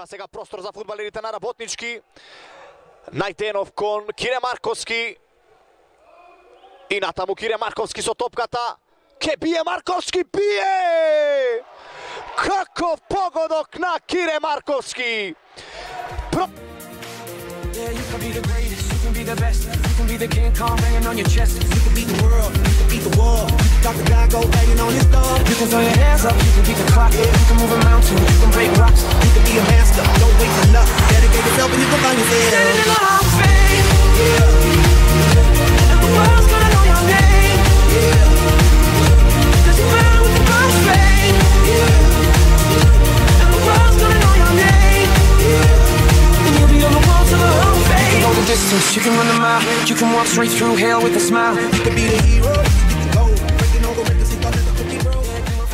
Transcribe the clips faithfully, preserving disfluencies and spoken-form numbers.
Има сега простор за фудбалерите на Работнички. Најденов кон Кире Марковски. И натаму Кире Марковски со топката. Ке бие Марковски, бие! Каков погодок на Кире Марковски! Про... Yeah, you can be the greatest, you can be the best, you can be the King Kong banging on your chest. You can beat the world, you can beat the wall. Doctor God go banging on his door. You can throw your hands up, you can beat the clock. You can move a mountain, you can break rocks. You can be a master, don't wait for luck. Dedicate yourself and you can find yourself. Standing in the Hall of Fame, yeah. And the world's gonna know your name, yeah. Cause you're better with the first fame, yeah. And the world's gonna know your name, yeah. And you'll be on the wall to the Hall of Fame. You can go the distance, you can run the mile. You can walk straight through hell with a smile. You can be the hero, you can go breaking all the records you thought never could be broke.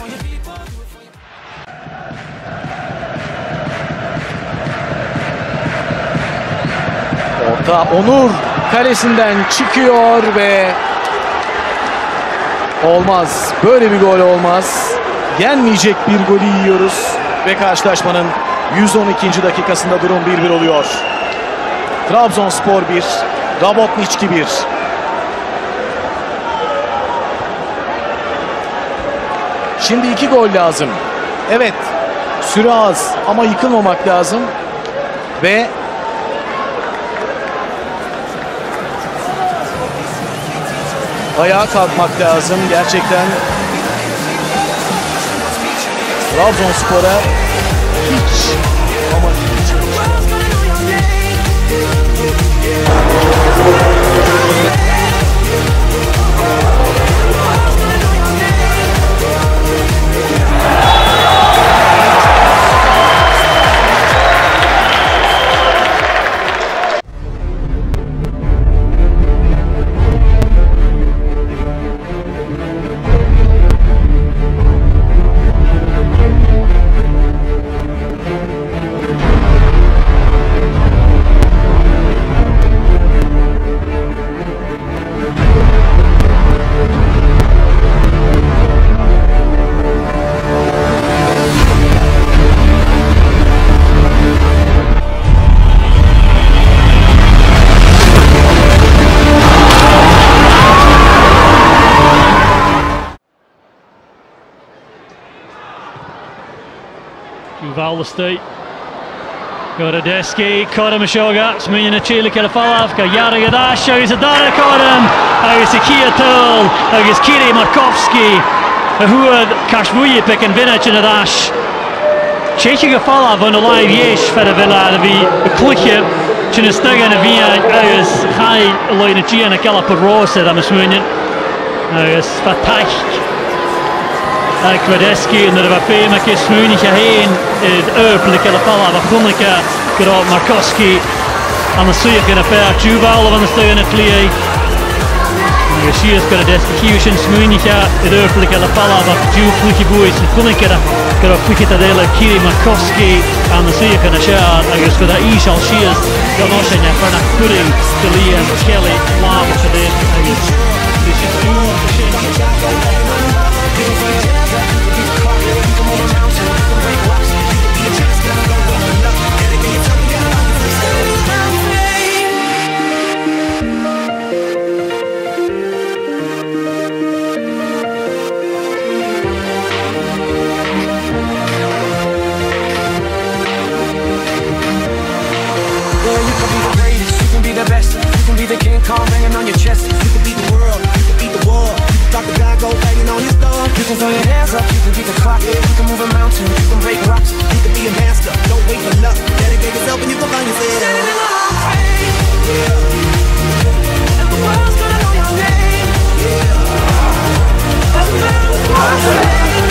Orta Onur kalesinden çıkıyor ve olmaz. Böyle bir gol olmaz. Yenmeyecek bir golü yiyoruz ve karşılaşmanın yüz on ikinci dakikasında durum bir bir oluyor. Trabzonspor bir, Rabotnički bir. Şimdi iki gol lazım. Evet, süre az ama yıkılmamak lazım ve ayağa kalkmak lazım. Gerçekten Trabzonspor'a hiç ama hiç. Valstey, Goradeski, Kodem Shoga, Sminja Chile Kalafalavka, Yara Gadash, agus a Dara Kodem, agus a Kia Tull, agus Kiri Markovski, a Huad Kashmuyi pick and Vinach in a dash. Chechi Gafalav on the live yesh for the Villa, the V, the Klikip, Chinistaga and a Via, agus High Loina Chia and a Kalaparosa, I'm a Sminjan, agus Fatach. Kvadeski en er var fem keer smuinige heen het öppelijke de palla van Gunnike graag Markovski aan de zuur kunnen per Juval van de steun het klie. En je ziet dat de execution smuinige het öppelijke de palla van Juval boys Gunnike graag flikken dat hele Kiri Markovski aan de zuur kunnen schaar. En dus dat is al ziet dat nog zijn ja van Kuri te leren Kelly later te doen. Dus het the King Kong banging on your chest. You can beat the world, you can beat the wall. Doctor God go banging on his door. You can throw your hands up, you can beat the clock. You can move a mountain, you can break rocks. You can be a master, don't wait for luck. Dedicate yourself and you can find yourself. Standing in the Hall of Fame, yeah. And the world's gonna know your name, yeah. Doesn't matter what the world says.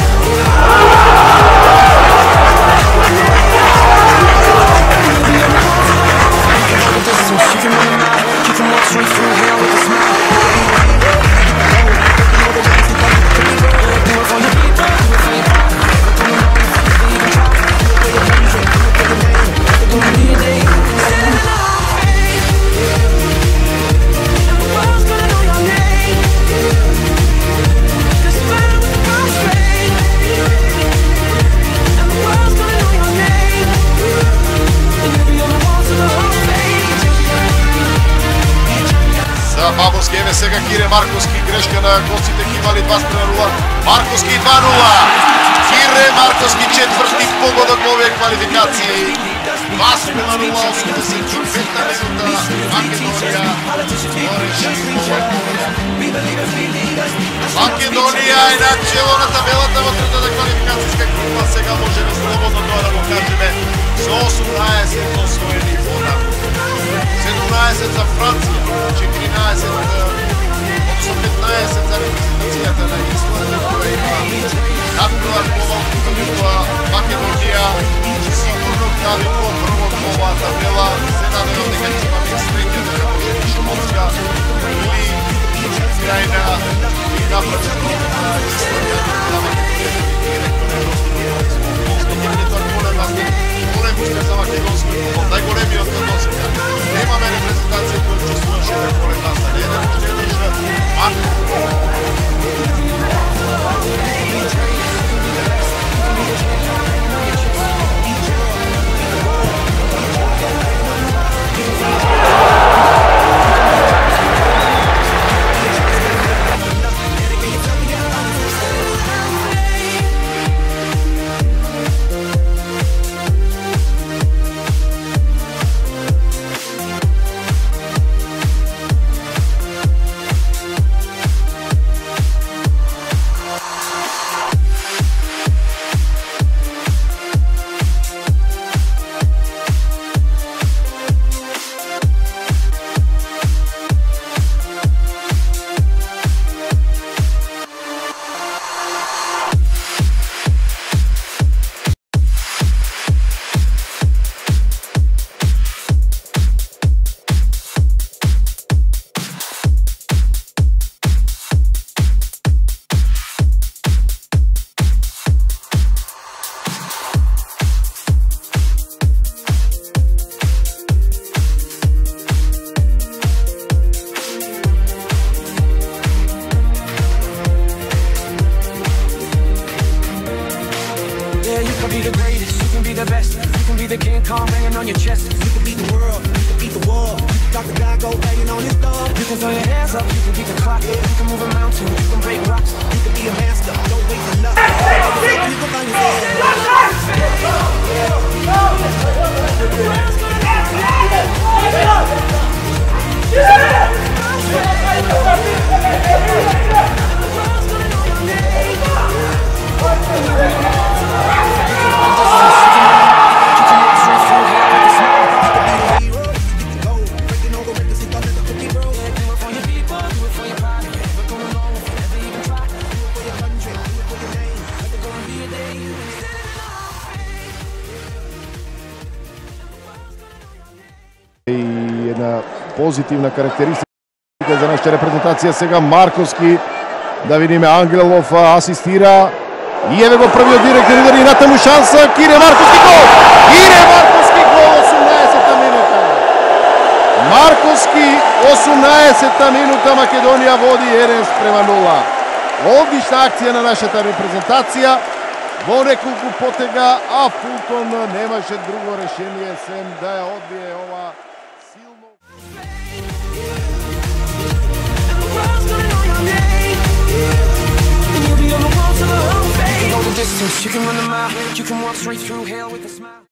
You can run a mile, you can walk straight through hell with a smile. Pre svega Kire Markovski, greška na konci tek imali dva sprema nula. Markovski dva nula. Kire Markovski četvrti pogodak u ove kvalifikacije. dva sprema nula, osamdeset peta minuta. Makedonija. Makedonija je na čelo na tabelata во третата квалификацијска група. Сега можеме слободно тоа да го кажеме. Со осумнаесет освоени бода. седумнаесет за Франција, четиринаесет, односно петнаесет за репрезентацијата на Исланд, која има надпревар голов, меѓутоа Македонија сигурно прави по прво ова табела. Се надевам дека ќе имаме среќа дека може Шумовска или Крајна и направи прво на Исландија на Македонија директно на Европскиот фудбалски директор голем аспект, голем успех за македонски фудбал, најголемиот на досега. Немаме репрезентација која учествуваше на поле нас, не еден ще држа the King Kong banging on your chest. You can beat the world, you can beat the wall. Doctor God go banging on his door. You can throw your hands up, you can beat the clock. You can move a mountain, you can break rocks. You can be a master, don't wait for nothing. People on your една позитивна карактеристика за нашата репрезентација. Сега Марковски, да видиме, Ангелов асистира и еве го првиот директен удар и натаму шанса. Кире Марковски гол! Кире Марковски гол, осумнаесета минута. Марковски, осумнаесета минута, Македонија води еден спрема нула. Одлична акција на нашата репрезентација. Во неколку потега, а Фултон немаше друго решение сем да ја одбие ова силно. You can run the mile, you can walk straight through hell with a smile.